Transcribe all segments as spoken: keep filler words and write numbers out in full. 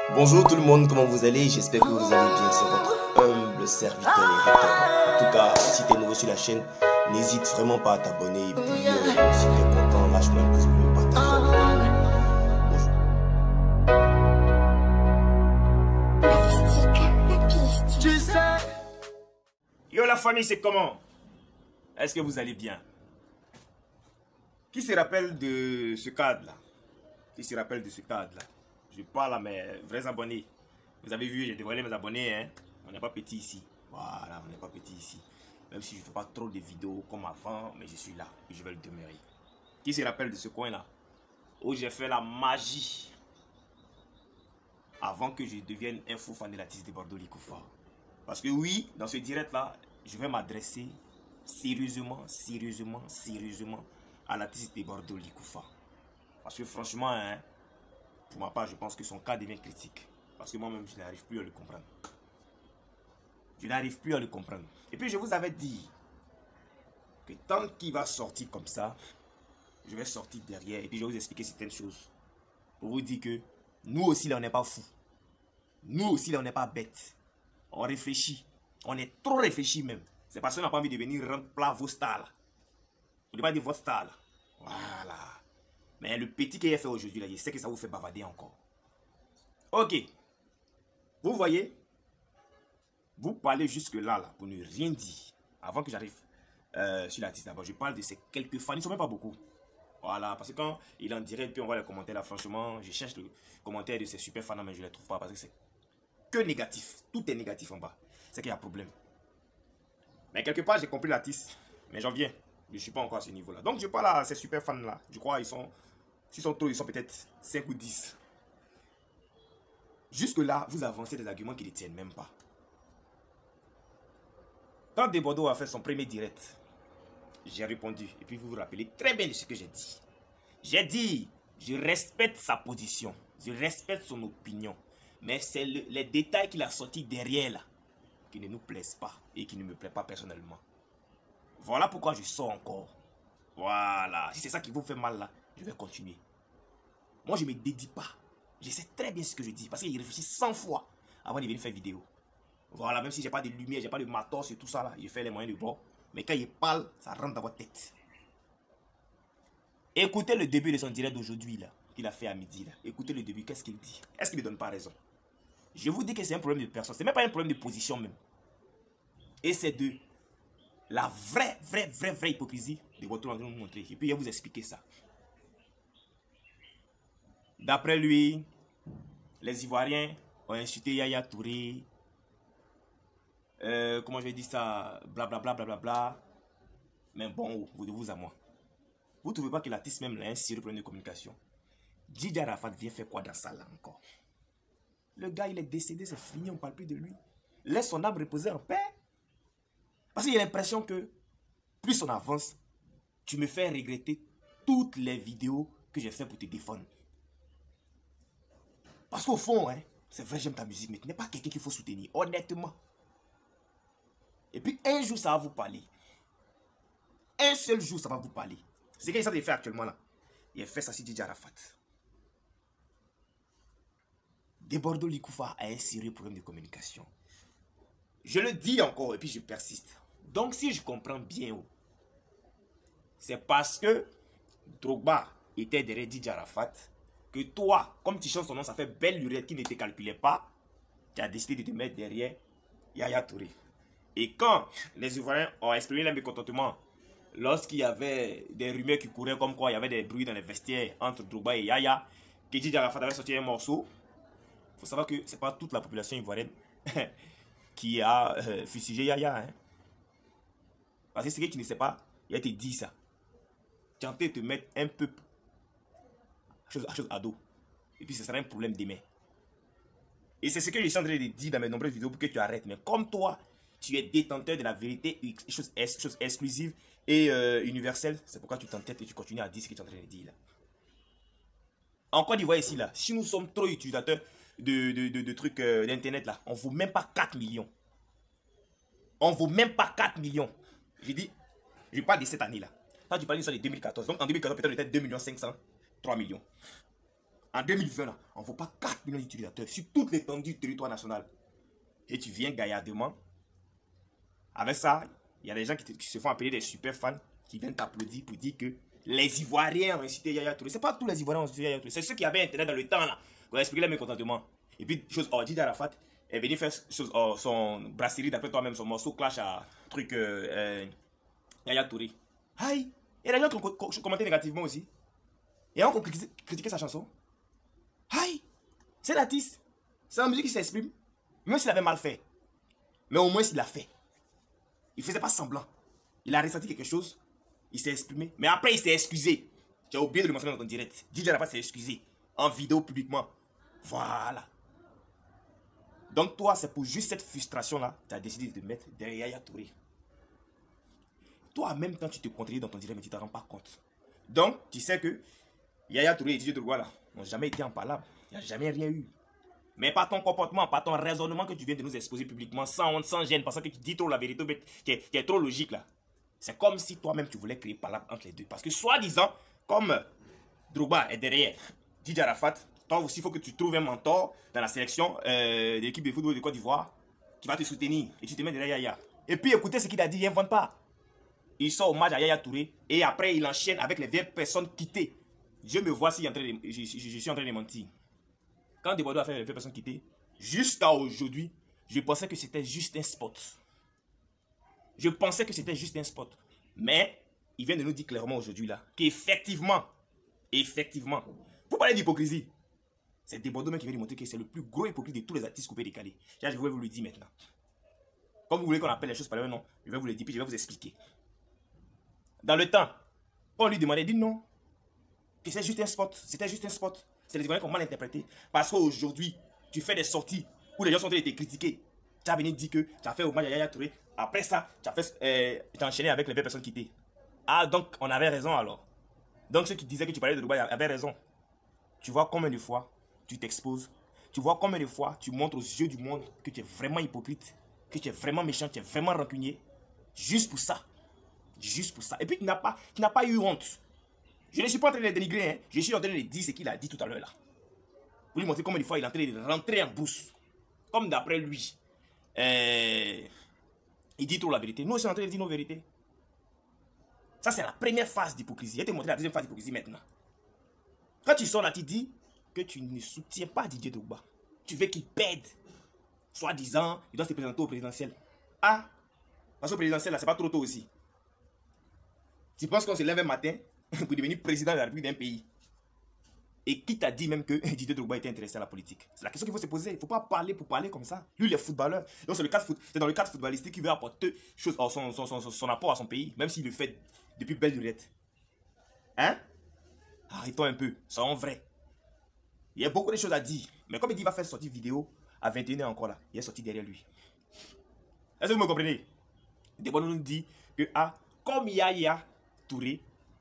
Bonjour tout le monde, comment vous allez? J'espère que vous allez bien, c'est votre humble serviteur Eric. En tout cas, si tu es nouveau sur la chaîne, n'hésite vraiment pas à t'abonner. Et puis, euh, si tu es content, lâche-moi un pouce bleu, partage. Yo la famille, c'est comment? Est-ce que vous allez bien? Qui se rappelle de ce cadre-là? Qui se rappelle de ce cadre-là? Je parle à mes vrais abonnés. Vous avez vu, j'ai dévoilé mes abonnés, hein? On n'est pas petit ici. Voilà, on n'est pas petit ici. Même si je ne fais pas trop de vidéos comme avant, mais je suis là et je vais le demeurer. Qui se rappelle de ce coin-là? Où j'ai fait la magie avant que je devienne un fou fan de l'artiste de Bordeaux Likoufa. Parce que oui, dans ce direct-là, je vais m'adresser sérieusement, sérieusement, sérieusement à l'artiste de Bordeaux Likoufa. Parce que franchement, hein, pour ma part, je pense que son cas devient critique. Parce que moi-même, je n'arrive plus à le comprendre. Je n'arrive plus à le comprendre. Et puis, je vous avais dit que tant qu'il va sortir comme ça, je vais sortir derrière et puis je vais vous expliquer certaines choses. Pour vous dire que nous aussi, là, on n'est pas fous. Nous aussi, là, on n'est pas bêtes. On réfléchit. On est trop réfléchi même. C'est parce qu'on n'a pas envie de venir rendre plat vos stars là. Je ne pas dire votre star là. Voilà. Mais le petit qu'il a fait aujourd'hui là, je sais que ça vous fait bavader encore. Ok. Vous voyez, vous parlez jusque là, là pour ne rien dire. Avant que j'arrive euh, sur l'artiste d'abord, je parle de ces quelques fans. Ils ne sont même pas beaucoup. Voilà, parce que quand il est en direct, puis on voit les commentaires là, franchement, je cherche le commentaire de ces super fans, mais je ne les trouve pas parce que c'est que négatif. Tout est négatif en bas. C'est qu'il y a un problème. Mais quelque part, j'ai compris l'artiste. Mais j'en viens. Je ne suis pas encore à ce niveau-là. Donc, je parle à ces super fans-là. Je crois qu'ils sont... S'ils sont trop, ils sont peut-être cinq ou dix. Jusque-là, vous avancez des arguments qui ne tiennent même pas. Quand De Bordeaux a fait son premier direct, j'ai répondu. Et puis, vous vous rappelez très bien de ce que j'ai dit. J'ai dit, je respecte sa position. Je respecte son opinion. Mais c'est le, les détails qu'il a sortis derrière là qui ne nous plaisent pas et qui ne me plaisent pas personnellement. Voilà pourquoi je sors encore. Voilà. Si c'est ça qui vous fait mal là, je vais continuer. Moi, je ne me dédie pas. Je sais très bien ce que je dis parce qu'il réfléchit cent fois avant de venir faire vidéo. Voilà, même si j'ai pas de lumière, j'ai pas de matos et tout ça là, je fais les moyens de bord. Mais quand il parle, ça rentre dans votre tête. Écoutez le début de son direct d'aujourd'hui là, qu'il a fait à midi là. Écoutez le début, qu'est-ce qu'il dit? Est-ce qu'il ne donne pas raison? Je vous dis que c'est un problème de personne. Ce n'est même pas un problème de position même. Et c'est de la vraie, vraie, vraie, vraie hypocrisie de votre train de nous montrer. Et puis, je vais vous expliquer ça. D'après lui, les Ivoiriens ont insulté Yaya Touré. Euh, comment je vais dire ça? Blablabla, blablabla. Bla, bla, bla. Mais bon, vous de vous à moi. Vous ne trouvez pas que l'artiste même a un sérieux problème de communication? Djidja Arafat vient faire quoi dans ça là encore? Le gars, il est décédé, c'est fini, on ne parle plus de lui. Laisse son âme reposer en paix. Parce qu'il a l'impression que plus on avance, tu me fais regretter toutes les vidéos que j'ai fait pour te défendre. Parce qu'au fond, hein, c'est vrai, j'aime ta musique, mais tu n'es pas quelqu'un qu'il faut soutenir, honnêtement. Et puis un jour, ça va vous parler. Un seul jour, ça va vous parler. C'est ce qu'il essaie de faire actuellement là. Il a fait ça sur Djidja Arafat. De Bordeaux Likoufa a un sérieux problème de communication. Je le dis encore et puis je persiste. Donc si je comprends bien, c'est parce que Drogba était derrière Djidja Arafat que toi, comme tu chantes son nom, ça fait belle lurette qui ne te calculait pas, tu as décidé de te mettre derrière Yaya Touré. Et quand les Ivoiriens ont exprimé leur mécontentement, lorsqu'il y avait des rumeurs qui couraient comme quoi il y avait des bruits dans les vestiaires entre Drogba et Yaya, que Djidja Arafat avait sorti un morceau, il faut savoir que ce n'est pas toute la population ivoirienne qui a euh, fustigé Yaya. Hein. Parce que c'est que tu ne sais pas, il a été dit ça. Tu es en train de te mettre un peu à chose, à chose à dos. Et puis ce sera un problème demain. Et c'est ce que je suis en train de dire dans mes nombreuses vidéos pour que tu arrêtes. Mais comme toi, tu es détenteur de la vérité, chose, chose exclusive et euh, universelle, c'est pourquoi tu t'entêtes et tu continues à dire ce que tu es en train de dire là. En Côte d'Ivoire ici là, si nous sommes trop utilisateurs de, de, de, de trucs euh, d'internet là, on ne vaut même pas quatre millions. On ne vaut même pas quatre millions. J'ai dit, je parle de cette année là. Là tu parles de ça de deux mille quatorze. Donc en deux mille quatorze peut-être on était deux millions cinq cents, trois millions. En deux mille vingt, là, on ne voit pas quatre millions d'utilisateurs sur toute l'étendue du territoire national. Et tu viens gaillardement. Avec ça, il y a des gens qui, te, qui se font appeler des super fans qui viennent t'applaudir pour dire que les Ivoiriens ont incité Yaya Touré. Ce n'est pas tous les Ivoiriens ont incité Yaya Touré. C'est ceux qui avaient Internet dans le temps là. Qu'on a expliqué leur mécontentement. Et puis, chose, oh, Didier Arafat est venu faire chose, oh, son brasserie d'après toi-même, son morceau clash à truc euh, euh, Yaya Touré. Aïe! Il y a des gens qui ont commenté négativement aussi. Et on a critiqué sa chanson. Aïe! C'est l'artiste. C'est la musique qui s'exprime. Même s'il avait mal fait. Mais au moins, il l'a fait. Il ne faisait pas semblant. Il a ressenti quelque chose. Il s'est exprimé. Mais après, il s'est excusé. Tu as oublié de le mentionner dans ton direct. Didier Arafat s'est excusé. En vidéo, publiquement. Voilà. Donc, toi, c'est pour juste cette frustration-là, tu as décidé de te mettre derrière Yaya Touré. Toi, en même temps, tu te contredis dans ton direct, mais tu ne te rends pas compte. Donc, tu sais que Yaya Touré et Didier Drogba là n'ont jamais été en palabre. Il n'y a jamais rien eu. Mais par ton comportement, par ton raisonnement que tu viens de nous exposer publiquement, sans honte, sans gêne, parce que tu dis trop la vérité, qui est, qui est trop logique là. C'est comme si toi-même tu voulais créer palabre entre les deux. Parce que soi-disant, comme Drogba est derrière Didier Arafat, toi aussi il faut que tu trouves un mentor dans la sélection euh, de l'équipe de football de Côte d'Ivoire qui va te soutenir et tu te mets derrière Yaya. Et puis écoutez ce qu'il a dit, il n'invente pas. Il sort hommage à Yaya Touré et après il enchaîne avec les vieilles personnes quittées. Je me vois si en train de, je, je, je suis en train de mentir. Quand Desbordeaux a fait les vieilles personnes quittées, jusqu'à aujourd'hui, je pensais que c'était juste un spot. Je pensais que c'était juste un spot. Mais il vient de nous dire clairement aujourd'hui là qu'effectivement, effectivement, pour parler d'hypocrisie, c'est Desbordeaux même qui vient de montrer que c'est le plus gros hypocrite de tous les artistes coupés décalés. Je vais vous le dire maintenant. Comme vous voulez qu'on appelle les choses par leur nom, je vais vous le dire puis je vais vous expliquer. Dans le temps, on lui demandait, il dit non, que c'est juste un spot, c'était juste un spot. C'est les Ivoiriens qui ont mal interprété. Parce qu'aujourd'hui, tu fais des sorties où les gens sont en train de te critiquer. Tu as venu dire que tu as fait hommage à Yaya Touré. Après ça, tu as, fait, euh, tu as enchaîné avec les personnes quittées. Ah, donc on avait raison alors. Donc ceux qui disaient que tu parlais de Dubaï avaient raison. Tu vois combien de fois tu t'exposes. Tu vois combien de fois tu montres aux yeux du monde que tu es vraiment hypocrite, que tu es vraiment méchant, tu es vraiment rancunier. Juste pour ça. Juste pour ça. Et puis tu n'as pas, tu n'as pas eu honte. Je ne suis pas en train de le dénigrer, hein. Je suis en train de dire ce qu'il a dit tout à l'heure là. Vous lui montrer combien de fois il est en train de rentrer en bourse. Comme d'après lui. Euh, il dit trop la vérité. Nous aussi en train de dire nos vérités. Ça c'est la première phase d'hypocrisie. Je vais te montrer la deuxième phase d'hypocrisie maintenant. Quand tu sors là, tu dis que tu ne soutiens pas Didier Drogba. Tu veux qu'il perde. Soi-disant, il doit se présenter au présidentiel. Ah, parce qu'au présidentiel là, c'est pas trop tôt aussi. Tu penses qu'on se lève un matin pour devenir président de la République d'un pays? Et qui t'a dit même que Didier Drogba était intéressé à la politique? C'est la question qu'il faut se poser. Il ne faut pas parler pour parler comme ça. Lui, il est footballeur. Donc, c'est dans le cadre footballistique qu'il veut apporter chose, son, son, son, son apport à son pays, même s'il le fait depuis belle lurette. Hein? Arrête-toi un peu. Soyons vrais. Il y a beaucoup de choses à dire. Mais comme il dit qu'il va faire sortir vidéo à vingt et une heures encore là, il est sorti derrière lui. Est-ce que vous me comprenez? Desbordeaux nous dit que, ah, comme Yaya Touré,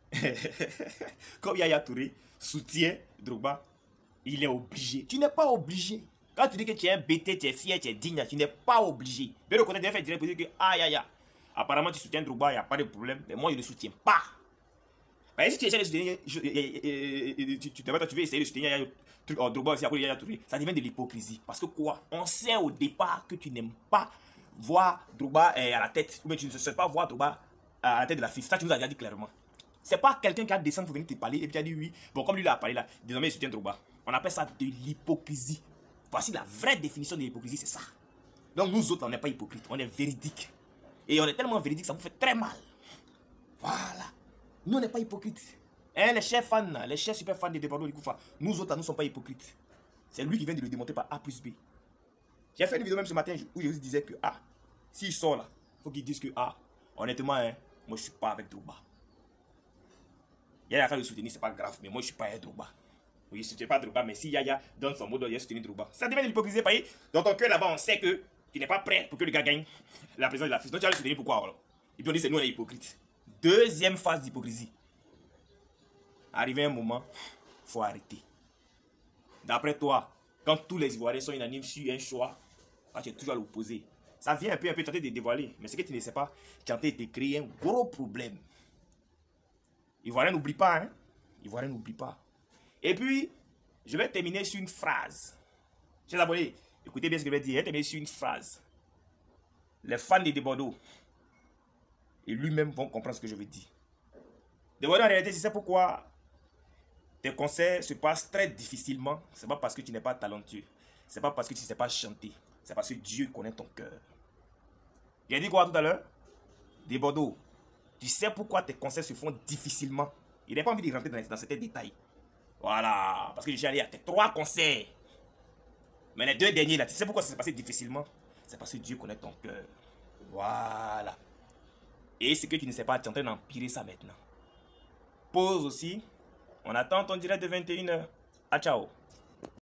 comme Yaya Touré soutient Drogba, il est obligé. Tu n'es pas obligé. Quand tu dis que tu es un bêté, tu es fier, tu es digne, tu n'es pas obligé. Mais le côté de faire direct pour dire que ah Yaya, apparemment tu soutiens Drogba, il n'y a pas de problème, mais moi je ne le soutiens pas. Mais si tu essaies de soutenir, tu, tu, tu veux essayer de soutenir Yaya, oh, Drogba aussi après Yaya Touré, ça devient de l'hypocrisie. Parce que quoi? On sait au départ que tu n'aimes pas voir Drogba à la tête, ou bien tu ne sais pas voir Drogba à la tête de la FIFA. Ça tu nous as déjà dit clairement. C'est pas quelqu'un qui a descendu pour venir te parler et puis tu as dit oui. Bon, comme lui il a parlé là, désormais il soutient Drogba. On appelle ça de l'hypocrisie. Voici la vraie définition de l'hypocrisie, c'est ça. Donc nous autres, on n'est pas hypocrites, on est véridiques. Et on est tellement véridiques, ça vous fait très mal. Voilà. Nous, on n'est pas hypocrites. Hein, les chers fans, les chers super fans de Desbordeaux Likoufa, nous autres, nous ne sommes pas hypocrites. C'est lui qui vient de le démontrer par A plus B. J'ai fait une vidéo même ce matin où je disais que ah, s'il sort là, il faut qu'il dise que ah, honnêtement, hein, moi je suis pas avec Drogba. Yaya a le soutenir, c'est pas grave, mais moi je suis pas avec Drogba. Oui, je ne soutiens pas Drogba, mais si Yaya donne son mot d'ordre, il soutenir Drogba. Ça devient de l'hypocrisie, pareil. Dans ton cœur là-bas, on sait que tu n'es pas prêt pour que le gars gagne la présidence de la FIFA. Donc tu vas le soutenir pourquoi alors? Et puis on dit c'est nous les hypocrites. Deuxième phase d'hypocrisie. Arrivé un moment, il faut arrêter. D'après toi, quand tous les Ivoiriens sont unanimes sur un choix, quand tu es toujours à l'opposé, ça vient un peu, un peu tenter de dévoiler. Mais ce que tu ne sais pas, tu es en train de créer un gros problème. Ivoirien n'oublie pas, hein. Ivoirien n'oublie pas. Et puis, Je vais terminer sur une phrase. Chers abonnés, écoutez bien ce que je vais dire. Je vais terminer sur une phrase. Les fans de Bordeaux et lui-même vont comprendre ce que je veux dire. De Bordeaux, en réalité, c'est pourquoi tes concerts se passent très difficilement. Ce n'est pas parce que tu n'es pas talentueux. Ce n'est pas parce que tu ne sais pas chanter. C'est parce que Dieu connaît ton cœur. J'ai dit quoi tout à l'heure? De Bordeaux, tu sais pourquoi tes concerts se font difficilement. Il n'a pas envie de rentrer dans, dans certains détails. Voilà, parce que je suis allé à tes trois concerts. Mais les deux derniers là, tu sais pourquoi ça s'est passé difficilement? C'est parce que Dieu connaît ton cœur. Voilà. Et ce que tu ne sais pas, tu es en train d'empirer ça maintenant. Pause aussi. On attend ton direct de vingt et une heures. Ah, ciao.